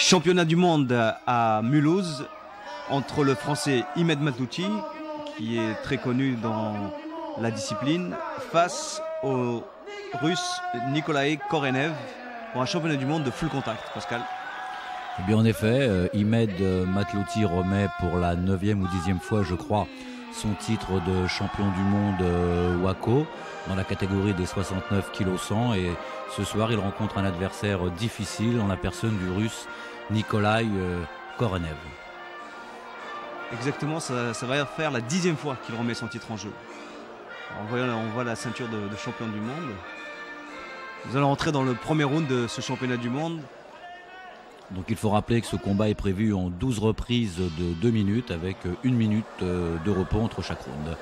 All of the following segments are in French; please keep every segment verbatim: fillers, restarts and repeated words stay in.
Championnat du monde à Mulhouse entre le français Imed Mathlouthi, qui est très connu dans la discipline, face au russe Nikolai Korenev pour un championnat du monde de full contact. Pascal. Eh bien en effet, euh, Imed Mathlouthi remet pour la neuvième ou dixième fois, je crois, son titre de champion du monde euh, Wako dans la catégorie des soixante-neuf kilos cent, et ce soir il rencontre un adversaire difficile en la personne du russe Nikolai euh, Korenev. Exactement, ça, ça va faire la dixième fois qu'il remet son titre en jeu. On voit, on voit la ceinture de, de champion du monde. Nous allons entrer dans le premier round de ce championnat du monde. Donc il faut rappeler que ce combat est prévu en douze reprises de deux minutes avec une minute de repos entre chaque round.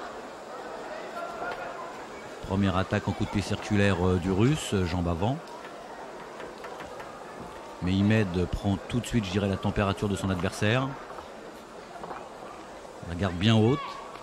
Première attaque en coup de pied circulaire du russe, jambe avant. Mais Imed prend tout de suite, je dirais, la température de son adversaire. La garde bien haute.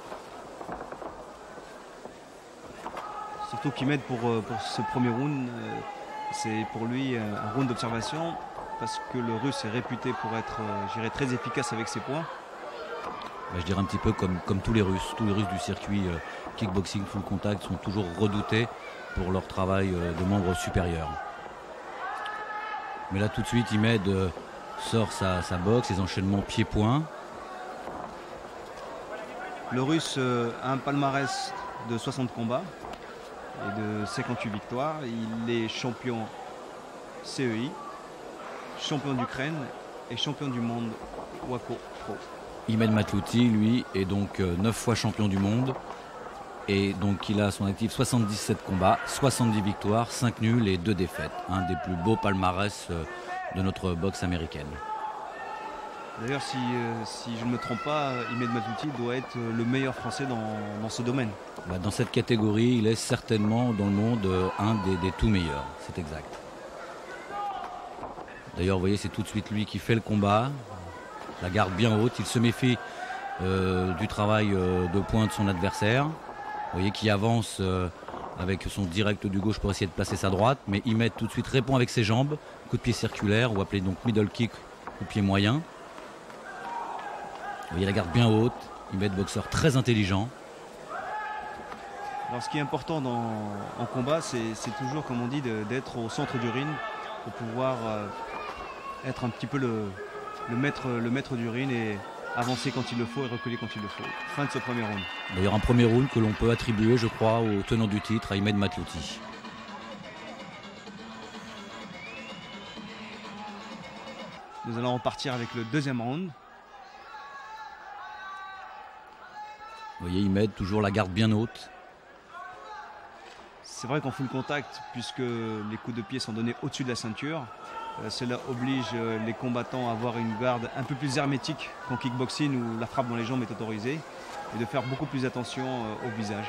Surtout qu'Imed pour, pour ce premier round, c'est pour lui un round d'observation, parce que le russe est réputé pour être, je dirais, très efficace avec ses poings. Je dirais un petit peu comme, comme tous les Russes. Tous les Russes du circuit euh, kickboxing full contact sont toujours redoutés pour leur travail euh, de membres supérieurs. Mais là tout de suite, Imed euh, sort sa, sa boxe, ses enchaînements pieds-poings. Le russe euh, a un palmarès de soixante combats et de cinquante-huit victoires. Il est champion C E I, champion d'Ukraine et champion du monde Wako Pro. Imed Mathlouthi, lui, est donc euh, neuf fois champion du monde. Et donc il a à son actif soixante-dix-sept combats, soixante-dix victoires, cinq nuls et deux défaites. Un des plus beaux palmarès euh, de notre boxe américaine. D'ailleurs, si, euh, si je ne me trompe pas, Imed Mathlouthi doit être le meilleur français dans, dans ce domaine. Bah, dans cette catégorie, il est certainement dans le monde euh, un des, des tout meilleurs, c'est exact. D'ailleurs, vous voyez, c'est tout de suite lui qui fait le combat. La garde bien haute, il se méfie euh, du travail euh, de poing de son adversaire. Vous voyez qu'il avance euh, avec son direct du gauche pour essayer de placer sa droite, mais Imed tout de suite répond avec ses jambes, coup de pied circulaire, ou appelé donc middle kick, coup de pied moyen. Vous voyez la garde bien haute, Imed boxeur très intelligent. Alors ce qui est important dans, en combat, c'est toujours, comme on dit, d'être au centre du ring pour pouvoir euh, être un petit peu le, le, maître, le maître du ring et avancer quand il le faut et reculer quand il le faut. Fin de ce premier round. D'ailleurs un premier round que l'on peut attribuer, je crois, au tenant du titre, à Imed Mathlouthi. Nous allons repartir avec le deuxième round. Vous voyez Imed, toujours la garde bien haute. C'est vrai qu'on full contact, puisque les coups de pied sont donnés au-dessus de la ceinture. Euh, cela oblige euh, les combattants à avoir une garde un peu plus hermétique qu'en kickboxing où la frappe dans les jambes est autorisée, et de faire beaucoup plus attention euh, au visage.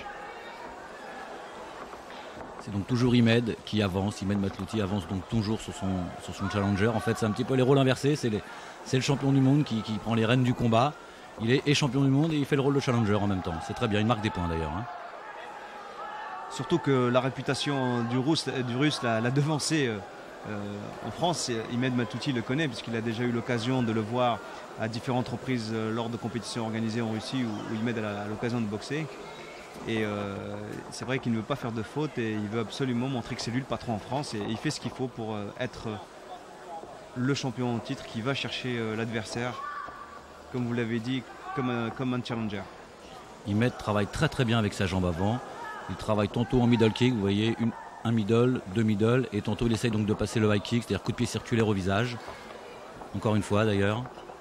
C'est donc toujours Imed qui avance, Imed Mathlouthi avance donc toujours sur son, sur son challenger. En fait c'est un petit peu les rôles inversés, c'est le champion du monde qui, qui prend les rênes du combat. Il est et champion du monde et il fait le rôle de challenger en même temps. C'est très bien, il marque des points d'ailleurs. Hein. Surtout que la réputation du russe, du russe l'a devancé euh, euh, en France. Imed Mathlouthi le connaît puisqu'il a déjà eu l'occasion de le voir à différentes reprises euh, lors de compétitions organisées en Russie où, où Imed a l'occasion de boxer. Et euh, c'est vrai qu'il ne veut pas faire de faute et il veut absolument montrer que c'est lui le patron en France, et il fait ce qu'il faut pour euh, être le champion en titre qui va chercher euh, l'adversaire, comme vous l'avez dit, comme un, comme un challenger. Imed travaille très très bien avec sa jambe avant. Il travaille tantôt en middle kick, vous voyez, une, un middle, deux middle, et tantôt il essaye donc de passer le high kick, c'est-à-dire coup de pied circulaire au visage. Encore une fois d'ailleurs.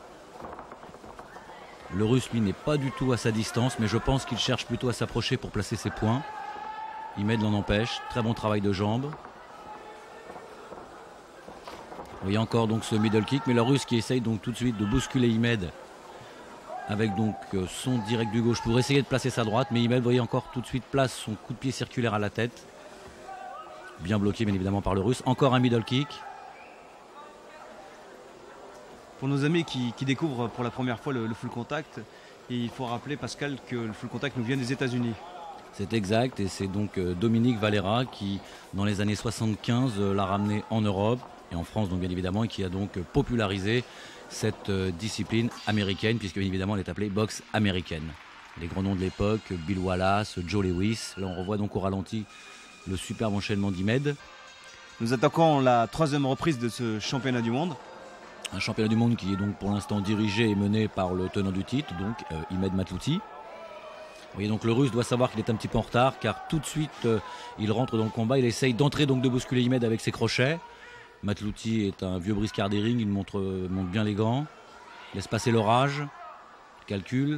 Le russe, lui, n'est pas du tout à sa distance, mais je pense qu'il cherche plutôt à s'approcher pour placer ses points. Imed l'en empêche. Très bon travail de jambes. Vous voyez encore donc ce middle kick, mais le russe qui essaye donc tout de suite de bousculer Imed avec donc son direct du gauche pour essayer de placer sa droite, mais Imed, vous voyez, encore tout de suite place son coup de pied circulaire à la tête. Bien bloqué bien évidemment par le russe. Encore un middle kick. Pour nos amis qui, qui découvrent pour la première fois le, le full contact, il faut rappeler, Pascal, que le full contact nous vient des États-Unis. C'est exact, et c'est donc Dominique Valera qui, dans les années soixante-quinze, l'a ramené en Europe. et en France donc bien évidemment, et qui a donc popularisé cette euh, discipline américaine, puisque bien évidemment elle est appelée boxe américaine. Les grands noms de l'époque, Bill Wallace, Joe Lewis. Là on revoit donc au ralenti le superbe enchaînement d'Imed. Nous attaquons la troisième reprise de ce championnat du monde. Un championnat du monde qui est donc pour l'instant dirigé et mené par le tenant du titre, donc euh, Imed Makhlouti. Vous voyez donc le Russe doit savoir qu'il est un petit peu en retard, car tout de suite euh, il rentre dans le combat, il essaye d'entrer, donc de bousculer Imed avec ses crochets. Makhlouti est un vieux briscard des rings, il montre, euh, montre bien les gants, laisse passer l'orage, calcule.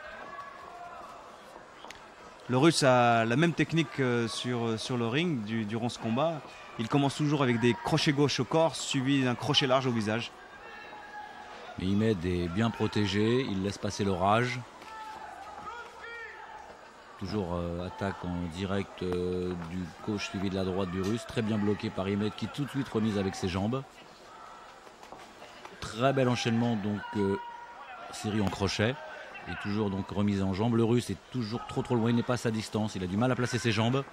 Le Russe a la même technique euh, sur, sur le ring du, durant ce combat. Il commence toujours avec des crochets gauche au corps, suivi d'un crochet large au visage. Mais Imed est bien protégé, il laisse passer l'orage. Toujours euh, attaque en direct euh, du gauche suivi de la droite du Russe. Très bien bloqué par Imed qui tout de suite remise avec ses jambes. Très bel enchaînement, donc euh, série en crochet. Et toujours donc remise en jambes. Le Russe est toujours trop trop loin, il n'est pas à sa distance. Il a du mal à placer ses jambes.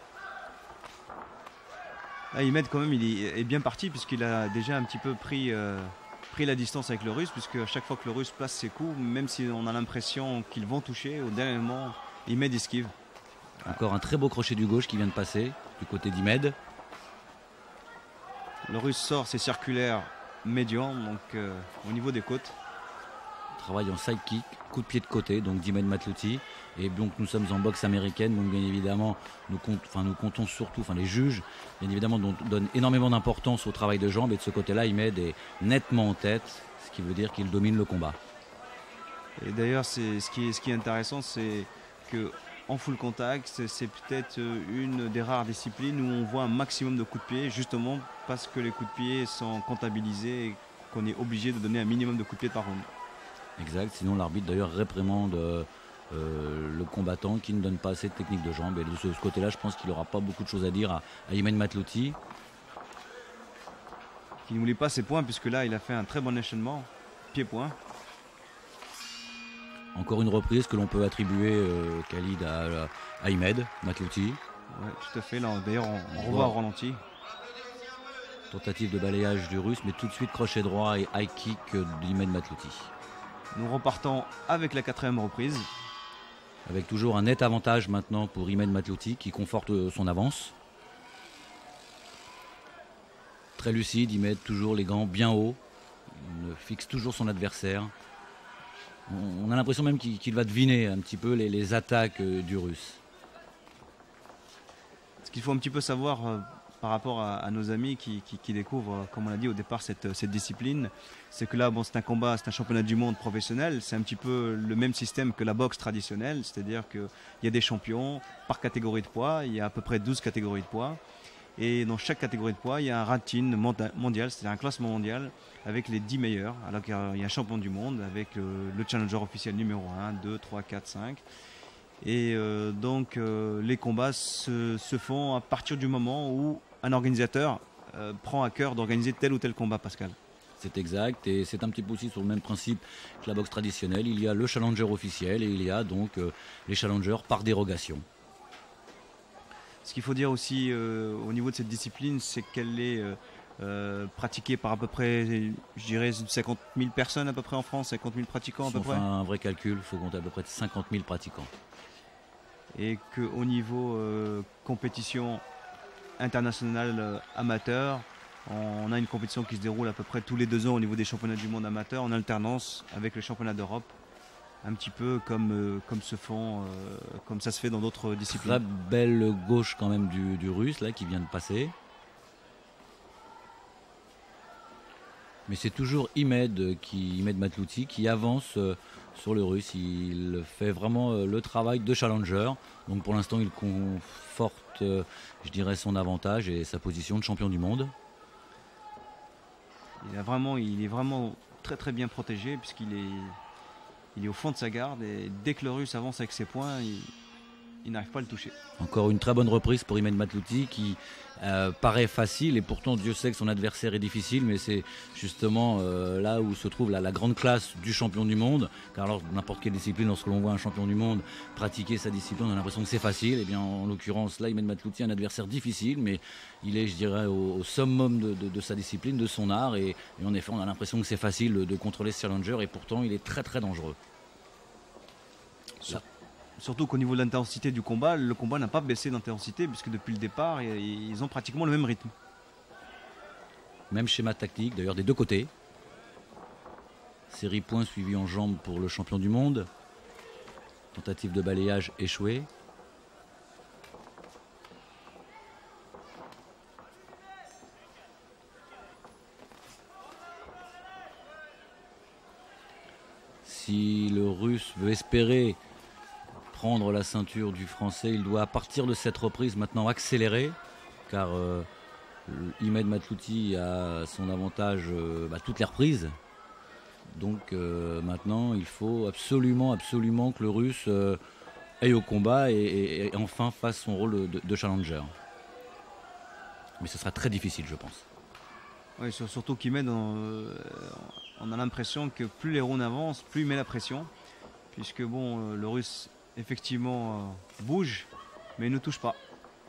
Là, Imed quand même il est bien parti puisqu'il a déjà un petit peu pris... Euh... pris la distance avec le Russe, puisque à chaque fois que le Russe place ses coups, même si on a l'impression qu'ils vont toucher, au dernier moment, Imed esquive. Encore un très beau crochet du gauche qui vient de passer du côté d'Imed. Le Russe sort ses circulaires médians, donc euh, au niveau des côtes. Travaille en sidekick, coup de pied de côté, donc d'Imed Makhlouti. Et donc nous sommes en boxe américaine, donc bien évidemment nous, compte, enfin, nous comptons surtout, enfin les juges, bien évidemment donnent énormément d'importance au travail de jambes, et de ce côté-là, Imed est nettement en tête, ce qui veut dire qu'il domine le combat. Et d'ailleurs, c'est, ce, qui est, ce qui est intéressant, c'est qu'en full contact, c'est, c'est peut-être une des rares disciplines où on voit un maximum de coups de pied, justement parce que les coups de pied sont comptabilisés et qu'on est obligé de donner un minimum de coups de pied par round. Exact, sinon l'arbitre d'ailleurs réprimande euh, euh, le combattant qui ne donne pas assez de technique de jambe. Et de ce, ce côté-là, je pense qu'il n'aura pas beaucoup de choses à dire à, à Imed Makhlouti. Qui n'oublie pas ses points, puisque là, il a fait un très bon enchaînement, pied-point. Encore une reprise que l'on peut attribuer, euh, Khalid, à, à Imed Makhlouti. Oui, tout à fait. Là, d'ailleurs, on, on revoit au ralenti. Tentative de balayage du Russe, mais tout de suite crochet droit et high kick d'Imed Makhlouti. Nous repartons avec la quatrième reprise. Avec toujours un net avantage maintenant pour Imed Makhlouti qui conforte son avance. Très lucide, Imed toujours les gants bien hauts. Il fixe toujours son adversaire. On a l'impression même qu'il, qu'il va deviner un petit peu les, les attaques du Russe. Ce qu'il faut un petit peu savoir euh, par rapport à, à nos amis qui, qui, qui découvrent, comme on l'a dit au départ, cette, cette discipline, c'est que là, bon, c'est un combat, c'est un championnat du monde professionnel, c'est un petit peu le même système que la boxe traditionnelle, c'est-à-dire qu'il y a des champions par catégorie de poids, il y a à peu près douze catégories de poids, et dans chaque catégorie de poids, il y a un rating mondial, c'est-à-dire un classement mondial avec les dix meilleurs, alors qu'il y a un champion du monde avec le, le challenger officiel numéro un, deux, trois, quatre, cinq. Et euh, donc euh, les combats se, se font à partir du moment où un organisateur euh, prend à cœur d'organiser tel ou tel combat, Pascal. C'est exact, et c'est un petit peu aussi sur le même principe que la boxe traditionnelle. Il y a le challenger officiel et il y a donc euh, les challengers par dérogation. Ce qu'il faut dire aussi euh, au niveau de cette discipline, c'est qu'elle est euh, euh, pratiquée par à peu près, je dirais, cinquante mille personnes à peu près en France, cinquante mille pratiquants à peu près. Enfin, un vrai calcul, il faut compter à peu près cinquante mille pratiquants. Et qu'au niveau euh, compétition internationale euh, amateur, on a une compétition qui se déroule à peu près tous les deux ans au niveau des championnats du monde amateur en alternance avec les championnats d'Europe, un petit peu comme, euh, comme, se font, euh, comme ça se fait dans d'autres disciplines. Très belle gauche quand même du, du Russe là qui vient de passer. Mais c'est toujours Imed, qui, Imed Makhlouti qui avance euh, sur le Russe. Il fait vraiment euh, le travail de challenger. Donc pour l'instant, il conforte, euh, je dirais, son avantage et sa position de champion du monde. Il, a vraiment, il est vraiment très très bien protégé puisqu'il est, il est au fond de sa garde. Et dès que le Russe avance avec ses points, il, il n'arrive pas à le toucher. Encore une très bonne reprise pour Imed Mathlouthi qui euh, paraît facile et pourtant Dieu sait que son adversaire est difficile, mais c'est justement euh, là où se trouve la, la grande classe du champion du monde, car alors n'importe quelle discipline, lorsque l'on voit un champion du monde pratiquer sa discipline, on a l'impression que c'est facile. Et bien en l'occurrence là, Imed Mathlouthi, un adversaire difficile, mais il est, je dirais, au, au summum de, de, de sa discipline, de son art, et, et en effet on a l'impression que c'est facile de, de contrôler ce challenger, et pourtant il est très très dangereux. Sur, surtout qu'au niveau de l'intensité du combat, le combat n'a pas baissé d'intensité, puisque depuis le départ, ils ont pratiquement le même rythme. Même schéma tactique, d'ailleurs des deux côtés. Série point suivie en jambes pour le champion du monde. Tentative de balayage échouée. Si le Russe veut espérer prendre la ceinture du Français, il doit à partir de cette reprise maintenant accélérer, car euh, Imed Mathlouthi a son avantage euh, bah, toutes les reprises. Donc euh, maintenant il faut absolument absolument que le Russe euh, aille au combat et, et, et enfin fasse son rôle de, de challenger. Mais ce sera très difficile, je pense. Oui, surtout qu'Imed, on, euh, on a l'impression que plus les rounds avancent, plus il met la pression, puisque bon, euh, le Russe effectivement euh, bouge, mais il ne touche pas.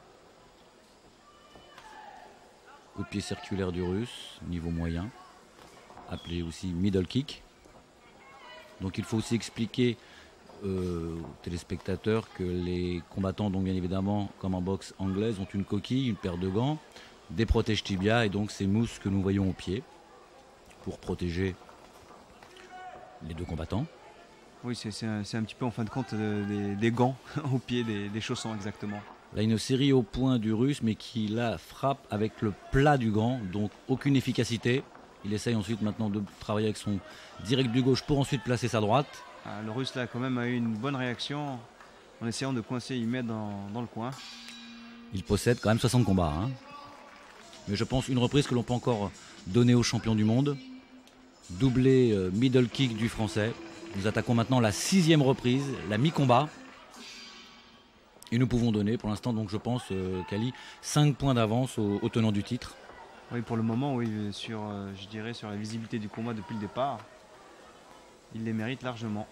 Coup de pied circulaire du Russe, niveau moyen, appelé aussi middle kick. Donc il faut aussi expliquer euh, aux téléspectateurs que les combattants, donc bien évidemment, comme en boxe anglaise, ont une coquille, une paire de gants, des protèges tibia et donc ces mousses que nous voyons au pied pour protéger les deux combattants. Oui, c'est un, un petit peu en fin de compte euh, des, des gants au pied, des, des chaussons exactement. Là, une série au point du Russe, mais qui la frappe avec le plat du gant, donc aucune efficacité. Il essaye ensuite maintenant de travailler avec son direct du gauche pour ensuite placer sa droite. Ah, le Russe là quand même a eu une bonne réaction en essayant de coincer Imed dans, dans le coin. Il possède quand même soixante combats. Hein. Mais je pense une reprise que l'on peut encore donner au champion du monde. Doublé euh, middle kick du Français. Nous attaquons maintenant la sixième reprise, la mi-combat. Et nous pouvons donner pour l'instant, donc je pense, euh, Kali, cinq points d'avance au, au tenant du titre. Oui, pour le moment, oui, sur, euh, je dirais, sur la visibilité du combat depuis le départ, il les mérite largement.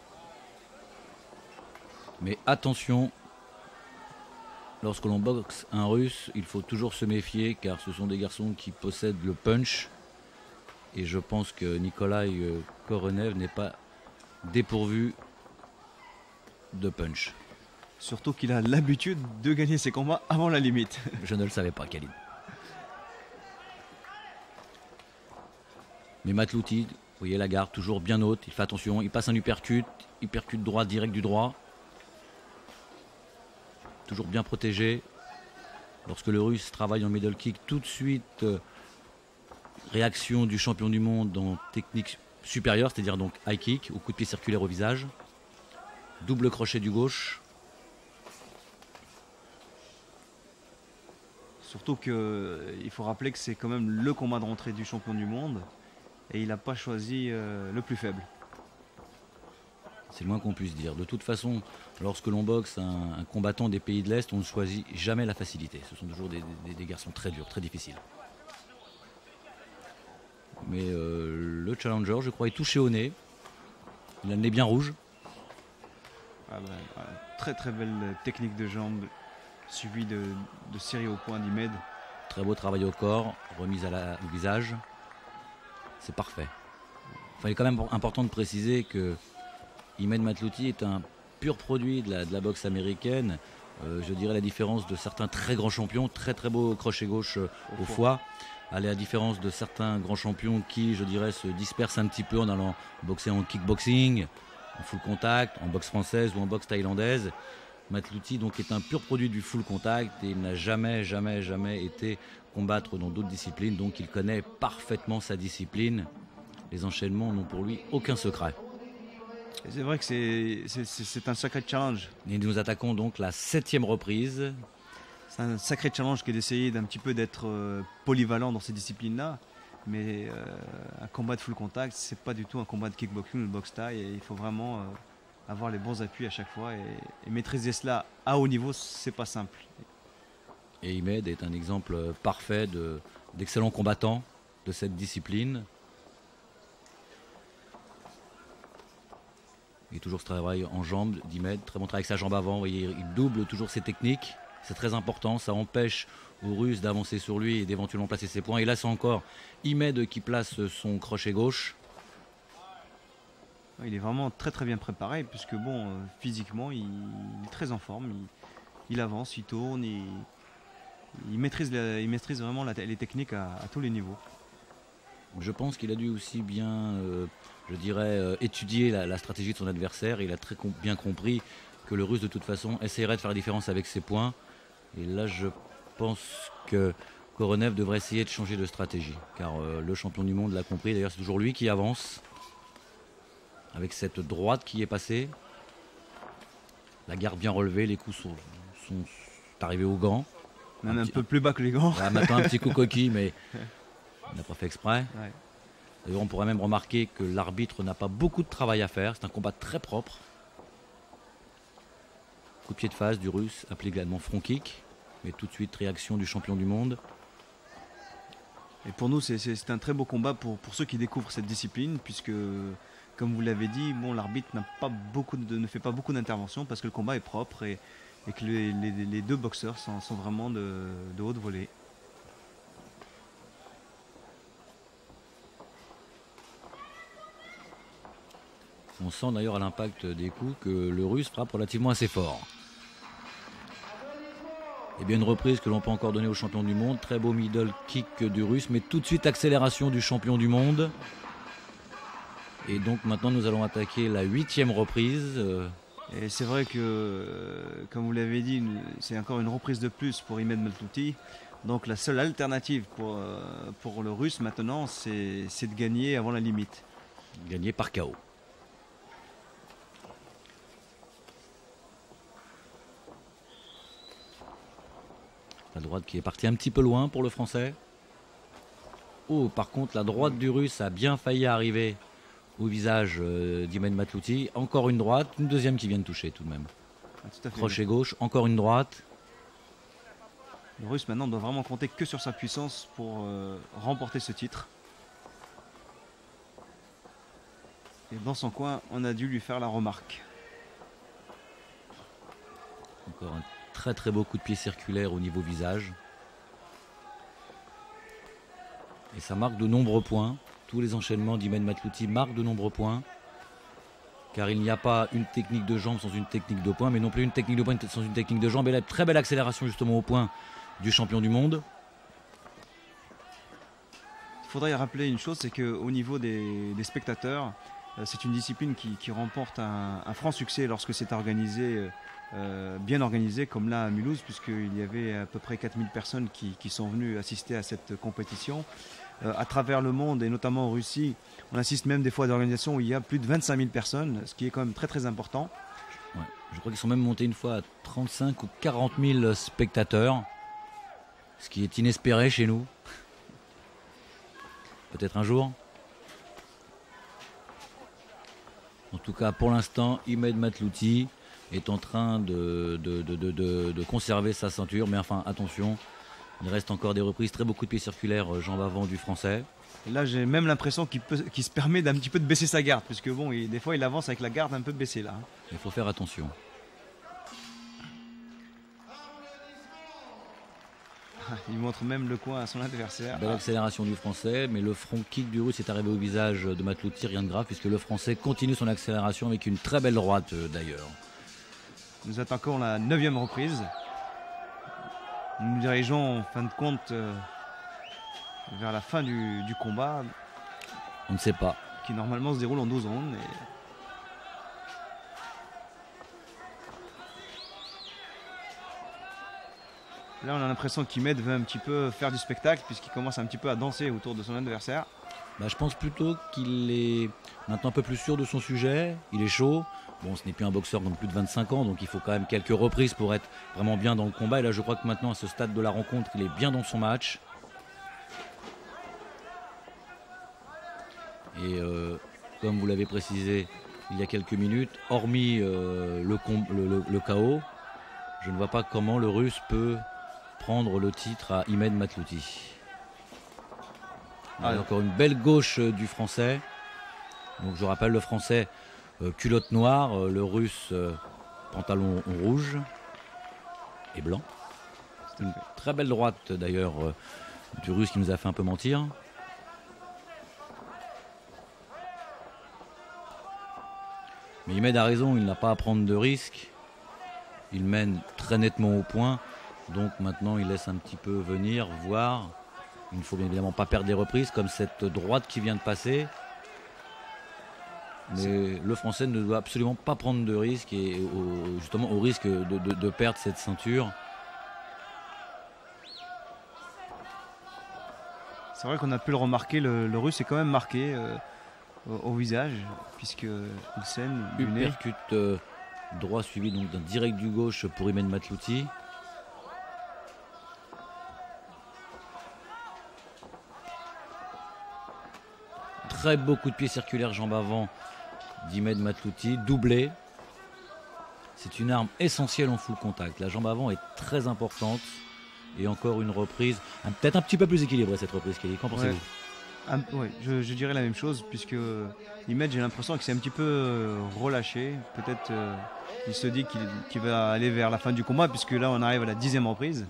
Mais attention, lorsque l'on boxe un Russe, il faut toujours se méfier, car ce sont des garçons qui possèdent le punch. Et je pense que Nikolai Koronev n'est pas dépourvu de punch. Surtout qu'il a l'habitude de gagner ses combats avant la limite. Je ne le savais pas, Khalid. Mais Mathlouthi, vous voyez la garde toujours bien haute, il fait attention, il passe un uppercut, uppercut droit direct du droit. Toujours bien protégé. Lorsque le Russe travaille en middle kick, tout de suite euh, réaction du champion du monde en technique supérieure, c'est-à-dire donc high kick, au coup de pied circulaire au visage. Double crochet du gauche. Surtout qu'il faut rappeler que c'est quand même le combat de rentrée du champion du monde et il n'a pas choisi euh, le plus faible. C'est le moins qu'on puisse dire. De toute façon, lorsque l'on boxe un, un combattant des pays de l'Est, on ne choisit jamais la facilité. Ce sont toujours des, des, des garçons très durs, très difficiles. Mais euh, le challenger, je crois, est touché au nez. Il a le nez bien rouge. Ah bah, très très belle technique de jambe suivie de, de série au point d'Imed. Très beau travail au corps, remise à la, au visage. C'est parfait. Enfin, il est quand même important de préciser que Imed Mathlouthi est un pur produit de la, de la boxe américaine. Euh, je dirais la différence de certains très grands champions, très très beau crochet gauche euh, au, au foie. À la différence de certains grands champions qui, je dirais, se dispersent un petit peu en allant boxer en kickboxing, en full contact, en boxe française ou en boxe thaïlandaise. Mathlouthi donc est un pur produit du full contact et il n'a jamais, jamais, jamais été combattre dans d'autres disciplines. Donc il connaît parfaitement sa discipline. Les enchaînements n'ont pour lui aucun secret. C'est vrai que c'est un sacré challenge. Et nous attaquons donc la septième reprise. C'est un sacré challenge qui est d'essayer d'un petit peu d'être euh, polyvalent dans ces disciplines-là. Mais euh, un combat de full contact, c'est pas du tout un combat de kickboxing ou de boxe thaï. Et il faut vraiment euh, avoir les bons appuis à chaque fois. Et, et maîtriser cela à haut niveau, c'est pas simple. Et Imed est un exemple parfait de, d'excellent combattant de cette discipline. Il y a toujours ce travail en jambes d'Imed, très bon travail avec sa jambe avant. Vous voyez, il double toujours ses techniques. C'est très important, ça empêche aux Russes d'avancer sur lui et d'éventuellement placer ses points. Et là, c'est encore Imed qui place son crochet gauche. Il est vraiment très très bien préparé, puisque bon, euh, physiquement, il, il est très en forme. Il, il avance, il tourne, il, il, maîtrise, la, il maîtrise vraiment la, les techniques à, à tous les niveaux. Je pense qu'il a dû aussi bien, euh, je dirais, euh, étudier la, la stratégie de son adversaire. Il a très com- bien compris que le Russe, de toute façon, essaierait de faire la différence avec ses points. Et là, je pense que Koronev devrait essayer de changer de stratégie. Car euh, le champion du monde l'a compris. D'ailleurs, c'est toujours lui qui avance. Avec cette droite qui est passée. La garde bien relevée. Les coups sont, sont arrivés aux gants. Même un, un petit, peu un, plus bas que les gants. Là, maintenant, un petit coup coquille, mais il n'a pas fait exprès. Ouais. D'ailleurs, on pourrait même remarquer que l'arbitre n'a pas beaucoup de travail à faire. C'est un combat très propre. Coup de pied de face du Russe, appelé également front kick. Mais tout de suite, réaction du champion du monde. Et pour nous, c'est, c'est, c'est un très beau combat pour, pour ceux qui découvrent cette discipline, puisque, comme vous l'avez dit, bon, l'arbitre n'a pas beaucoup de, ne fait pas beaucoup d'interventions parce que le combat est propre et, et que les, les, les deux boxeurs sont, sont vraiment de, de haute volée. On sent d'ailleurs à l'impact des coups que le Russe frappe relativement assez fort. Et bien une reprise que l'on peut encore donner au champion du monde. Très beau middle kick du Russe, mais tout de suite accélération du champion du monde. Et donc maintenant nous allons attaquer la huitième reprise. Et c'est vrai que, comme vous l'avez dit, c'est encore une reprise de plus pour Imed Makhlouti. Donc la seule alternative pour, pour le Russe maintenant, c'est, c'est de gagner avant la limite. Gagner par K O. La droite qui est partie un petit peu loin pour le Français. Oh, par contre, la droite du Russe a bien failli arriver au visage euh, d'Imed Makhlouti. Encore une droite, une deuxième qui vient de toucher tout de même. Ah, tout à fait. Crochet gauche, encore une droite. Le Russe maintenant doit vraiment compter que sur sa puissance pour euh, remporter ce titre. Et dans son coin, on a dû lui faire la remarque. Encore un très très beau coup de pied circulaire au niveau visage. Et ça marque de nombreux points. Tous les enchaînements d'Imed Makhlouti marquent de nombreux points. Car il n'y a pas une technique de jambe sans une technique de poing, mais non plus une technique de poing sans une technique de jambe. Et la très belle accélération justement au point du champion du monde. Il faudrait rappeler une chose, c'est qu'au niveau des, des spectateurs, c'est une discipline qui, qui remporte un, un franc succès lorsque c'est organisé, euh, bien organisé, comme là à Mulhouse, puisqu'il y avait à peu près quatre mille personnes qui, qui sont venues assister à cette compétition. Euh, à travers le monde, et notamment en Russie, on assiste même des fois à des organisations où il y a plus de vingt-cinq mille personnes, ce qui est quand même très très important. Ouais, je crois qu'ils sont même montés une fois à trente-cinq ou quarante mille spectateurs, ce qui est inespéré chez nous. Peut-être un jour. En tout cas, pour l'instant, Imed Makhlouti est en train de, de, de, de, de, de conserver sa ceinture. Mais enfin, attention, il reste encore des reprises. Très beaucoup de pieds circulaires, jambes avant du Français. Et là, j'ai même l'impression qu'il, peut, qu'il se permet d'un petit peu de baisser sa garde. Puisque bon, il, des fois, il avance avec la garde un peu baissée là. Il faut faire attention. Il montre même le coin à son adversaire. Belle accélération du Français, mais le front kick du Russe est arrivé au visage de Makhlouti, rien de grave, puisque le Français continue son accélération avec une très belle droite d'ailleurs. Nous attaquons la neuvième reprise. Nous nous dirigeons en fin de compte euh, vers la fin du, du combat. On ne sait pas. Qui normalement se déroule en douze rondes. Et... Là, on a l'impression qu'Imed veut un petit peu faire du spectacle puisqu'il commence un petit peu à danser autour de son adversaire. Bah, je pense plutôt qu'il est maintenant un peu plus sûr de son sujet. Il est chaud. Bon, ce n'est plus un boxeur de plus de vingt-cinq ans, donc il faut quand même quelques reprises pour être vraiment bien dans le combat. Et là, je crois que maintenant, à ce stade de la rencontre, il est bien dans son match. Et euh, comme vous l'avez précisé, il y a quelques minutes, hormis euh, le, le, le, le K O, je ne vois pas comment le Russe peut prendre le titre à Imad Makhlouti. Ah, encore une belle gauche du Français. Donc je rappelle le Français euh, culotte noire, euh, le Russe euh, pantalon rouge et blanc. Une très belle droite d'ailleurs euh, du Russe qui nous a fait un peu mentir. Mais Imad a raison, il n'a pas à prendre de risques. Il mène très nettement au point. Donc maintenant il laisse un petit peu venir, voir. Il ne faut bien évidemment pas perdre des reprises comme cette droite qui vient de passer. Mais le Français ne doit absolument pas prendre de risques et au, justement au risque de, de, de perdre cette ceinture. C'est vrai qu'on a pu le remarquer, le, le Russe est quand même marqué euh, au, au visage puisqu'il saigne du nez. Uppercut euh, droit suivi donc d'un direct du gauche pour Imad Makhlouti. Très beau coup de pied circulaire jambe avant d'Imad Makhlouti, doublé. C'est une arme essentielle en full contact. La jambe avant est très importante. Et encore une reprise, peut-être un petit peu plus équilibrée cette reprise, Kelly. Qu'en pensez-vous? Ouais, ouais, je, je dirais la même chose, puisque Imad, j'ai l'impression qu'il s'est un petit peu euh, relâché. Peut-être euh, il se dit qu'il qu'il va aller vers la fin du combat, puisque là on arrive à la dixième reprise.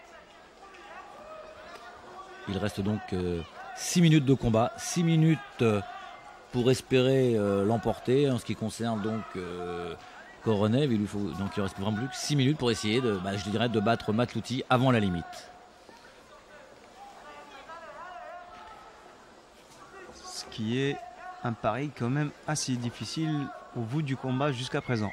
Il reste donc euh, six minutes de combat, six minutes euh, pour espérer euh, l'emporter. En ce qui concerne donc euh, Koronev, il lui faut donc il reste vraiment plus que six minutes pour essayer de, bah, je dirais, de battre Makhlouti avant la limite. Ce qui est un pari quand même assez difficile au bout du combat jusqu'à présent.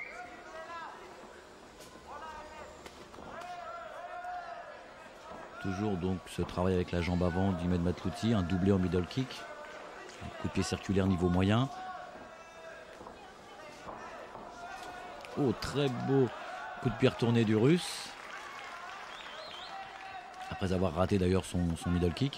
Toujours donc ce travail avec la jambe avant d'Imad Makhlouti, un doublé en middle kick, un coup de pied circulaire niveau moyen. Oh, très beau coup de pied retourné du Russe. Après avoir raté d'ailleurs son, son middle kick.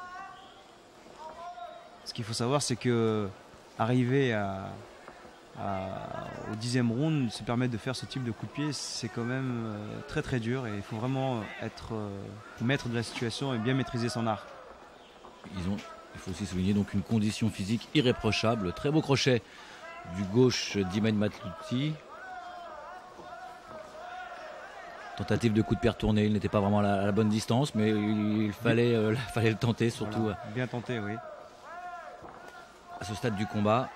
Ce qu'il faut savoir, c'est que arriver à, à, au dixième round, se permettre de faire ce type de coup de pied, c'est quand même euh, très très dur. Et il faut vraiment être euh, maître de la situation et bien maîtriser son art. Ils ont, il faut aussi souligner donc une condition physique irréprochable. Très beau crochet du gauche d'Imad Makhlouti. Tentative de coup de pied retourné, il n'était pas vraiment à la, à la bonne distance, mais il fallait, euh, fallait le tenter, surtout voilà, bien tenté, oui. À ce stade du combat.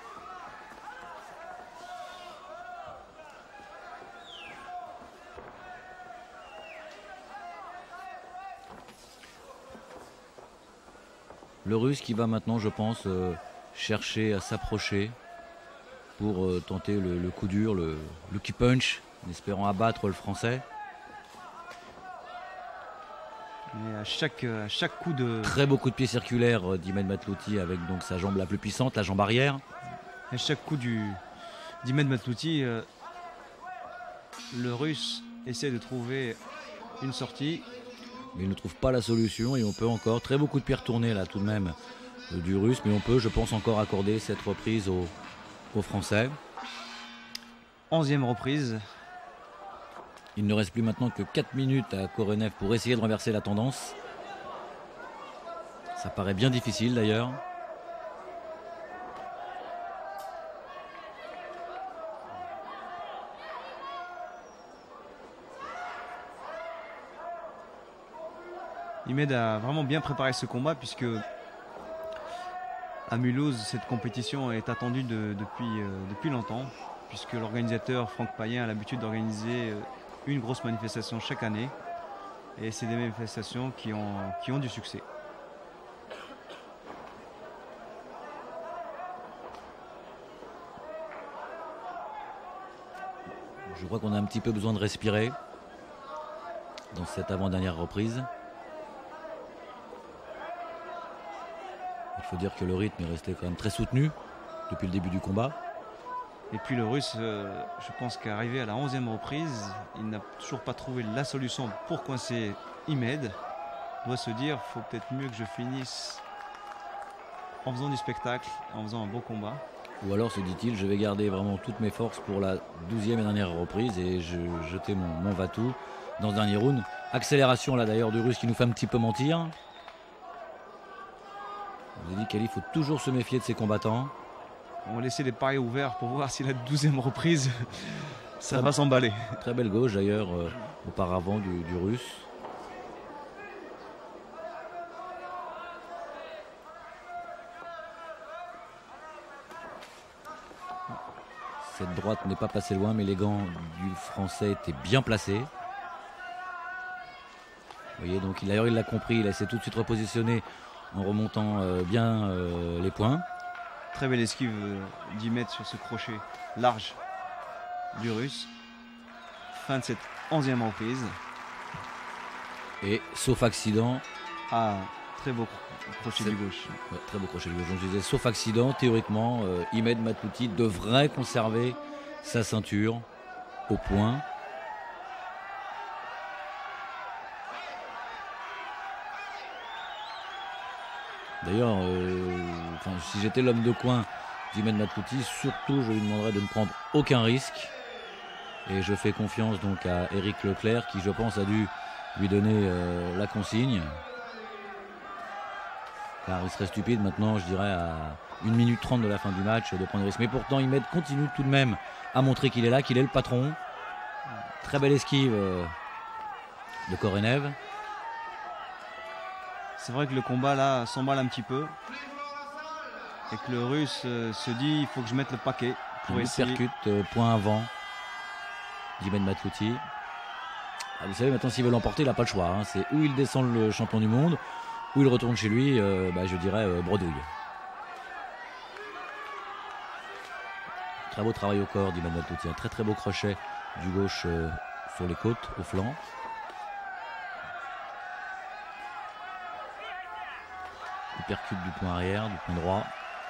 Le Russe qui va maintenant, je pense, euh, chercher à s'approcher pour euh, tenter le, le coup dur, le, le key punch, en espérant abattre le Français. Mais à chaque, à chaque coup de... Très beau coup de pied circulaire d'Imad Makhlouti avec donc sa jambe la plus puissante, la jambe arrière. À chaque coup du d'Imad Makhlouti, euh, le Russe essaie de trouver une sortie. Mais il ne trouve pas la solution et on peut encore, très beau coup de pied retourné là tout de même euh, du Russe, mais on peut, je pense, encore accorder cette reprise aux, aux Français. Onzième reprise. Il ne reste plus maintenant que quatre minutes à Koronev pour essayer de renverser la tendance. Ça paraît bien difficile d'ailleurs. Imad a vraiment bien préparé ce combat puisque à Mulhouse, cette compétition est attendue de, depuis, euh, depuis longtemps, puisque l'organisateur Franck Payen a l'habitude d'organiser euh, une grosse manifestation chaque année. Et c'est des manifestations qui ont, qui ont du succès. Je crois qu'on a un petit peu besoin de respirer dans cette avant-dernière reprise. Il faut dire que le rythme est resté quand même très soutenu depuis le début du combat. Et puis le Russe, euh, je pense qu'arrivé à la onzième reprise, il n'a toujours pas trouvé la solution pour coincer Imad. Il doit se dire, il faut peut-être mieux que je finisse en faisant du spectacle, en faisant un beau combat. Ou alors se dit-il, je vais garder vraiment toutes mes forces pour la douzième et dernière reprise et je jeter mon, mon va-tout dans ce dernier round. Accélération là d'ailleurs du Russe qui nous fait un petit peu mentir. Je vous ai dit qu'Ali, il faut toujours se méfier de ses combattants. On va laisser les paris ouverts pour voir si la douzième reprise, ça très va s'emballer. Très belle gauche d'ailleurs euh, auparavant du, du Russe. Cette droite n'est pas passée loin, mais les gants du Français étaient bien placés. Vous voyez, donc d'ailleurs il l'a compris, il s'est tout de suite repositionné en remontant euh, bien euh, les points. Très belle esquive euh, d'y mettre sur ce crochet large du Russe. Fin de cette onzième reprise. Et sauf accident. Ah, très beau crochet du gauche. Ouais, très beau crochet du gauche. Donc je disais, sauf accident, théoriquement, euh, Imed Mathlouthi devrait conserver sa ceinture au point. D'ailleurs, euh, enfin, si j'étais l'homme de coin d'Imed Mathlouthi, surtout je lui demanderais de ne prendre aucun risque. Et je fais confiance donc à Éric Leclerc qui, je pense, a dû lui donner euh, la consigne. Car il serait stupide maintenant, je dirais, à une minute trente de la fin du match de prendre des risques. Mais pourtant, Imed continue tout de même à montrer qu'il est là, qu'il est le patron. Très belle esquive euh, de Korenev. C'est vrai que le combat là s'emballe un petit peu. Et que le Russe euh, se dit il faut que je mette le paquet. Pour il essayer. percute euh, point avant d'Imed Mathlouthi. Ah, vous savez, maintenant, s'il veut l'emporter, il n'a pas le choix. Hein. C'est où il descend le champion du monde, où il retourne chez lui, euh, bah, je dirais euh, bredouille. Très beau travail au corps d'Imed Mathlouthi. Un très très beau crochet du gauche euh, sur les côtes, au flanc. Il percute du point arrière, du point droit.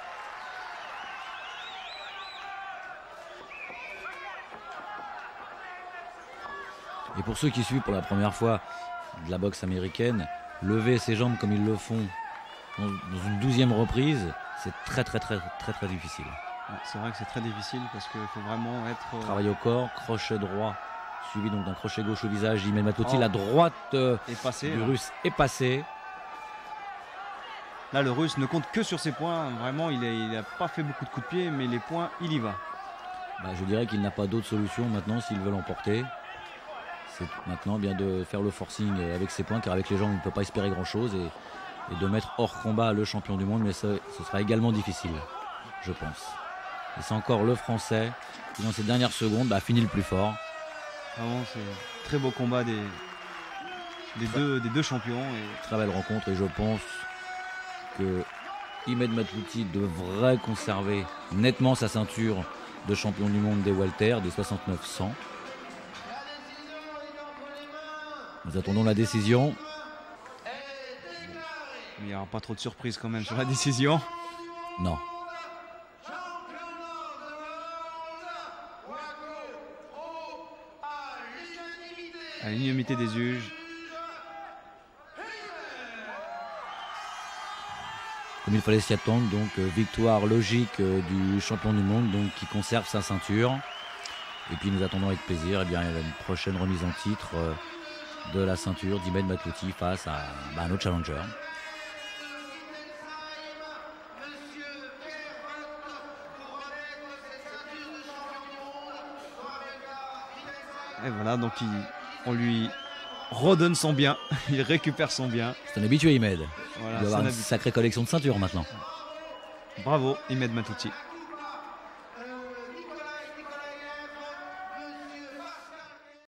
Et pour ceux qui suivent pour la première fois de la boxe américaine, lever ses jambes comme ils le font dans une douzième reprise, c'est très très très très très difficile. C'est vrai que c'est très difficile parce qu'il faut vraiment être... Travail au corps, crochet droit, suivi donc d'un crochet gauche au visage d'Imed Mathlouthi. Oh. La droite euh, est passée, du là. Russe est passée. Là, le Russe ne compte que sur ses points. Vraiment, il n'a pas fait beaucoup de coups de pied, mais les points, il y va. Bah, je dirais qu'il n'a pas d'autre solution maintenant s'il veut l'emporter. C'est maintenant bien de faire le forcing avec ses points, car avec les jambes, on ne peut pas espérer grand-chose. Et, et de mettre hors combat le champion du monde, mais ça, ce sera également difficile, je pense. Et c'est encore le Français qui, dans ces dernières secondes, bah, finit le plus fort. Vraiment, c'est un très beau combat des, des, deux, des deux champions. Et... Très belle rencontre, et je pense que Imed Mathlouthi devrait conserver nettement sa ceinture de champion du monde des Walter, des soixante-neuf cent. Nous attendons la décision. Il n'y aura pas trop de surprises quand même sur la décision. Non. À l'unanimité des juges. Comme il fallait s'y attendre, donc euh, victoire logique euh, du champion du monde, donc qui conserve sa ceinture. Et puis nous attendons avec plaisir eh bien, une prochaine remise en titre euh, de la ceinture d'Imed Mathlouthi face à bah, un autre challenger. Et voilà, donc il, on lui redonne son bien, il récupère son bien. C'est un habitué, Imed. Voilà, il doit avoir une sacrée collection de ceintures maintenant. Bravo, Imed Mathlouthi.